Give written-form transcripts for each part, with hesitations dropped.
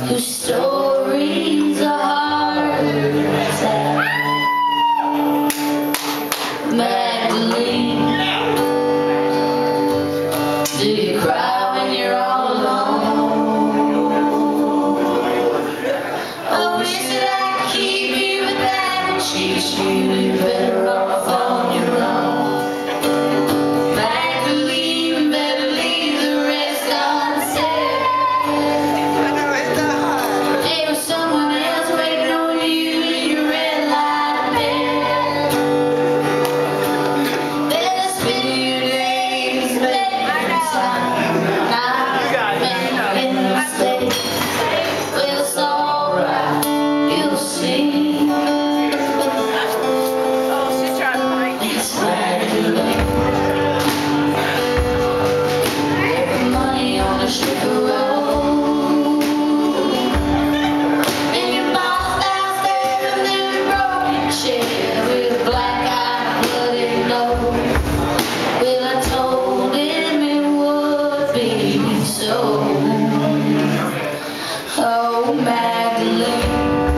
whose stories are hard to tell. Magdelina, do you cry when you're all alone? I wish that I could keep you, but that would cheat you. You're better off on your own. Magdelina, better leave the rest unsaid. There was someone else waiting on you in your red light bed. Better spend your days making time, not making mistakes. Well, it's alright, you'll see. It's Magdelina. Money on a sugar roll, and your boss downstairs in a broken chair with a black-eyed bloody nose. Well, I told him it would be so. Oh, Magdelina,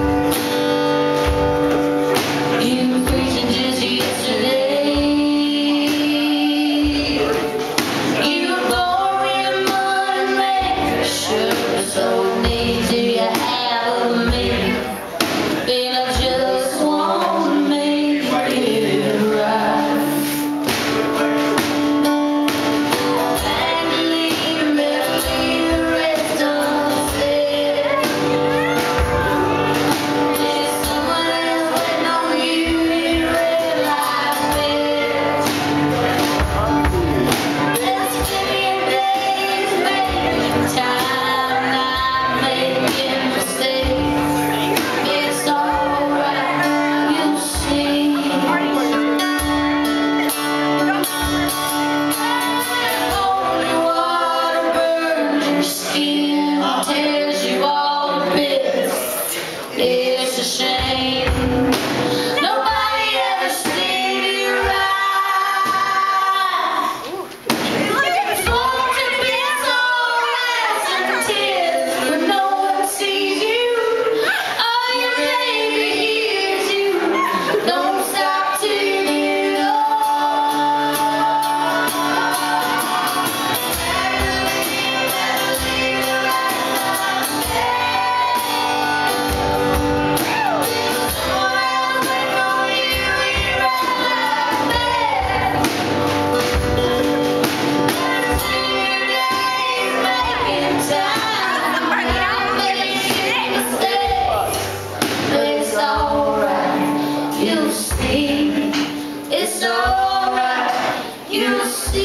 you were preaching just yesterday. You were born in mud and rain, sure, so neat do you have of me. And I just want to make it right. Magdelina, better leave the rest unsaid. There's someone else waiting on you in your red light bed. Better spend your days making time, not making mistakes. It's alright, you'll see. Only water burns your skin, tears you all to bits. It's a shame nobody ever stated you right. Float to bits, all laughs and tears, but no one sees you. All your baby hears you. Don't stop till you know. It's alright, you'll see. It's alright, you'll see.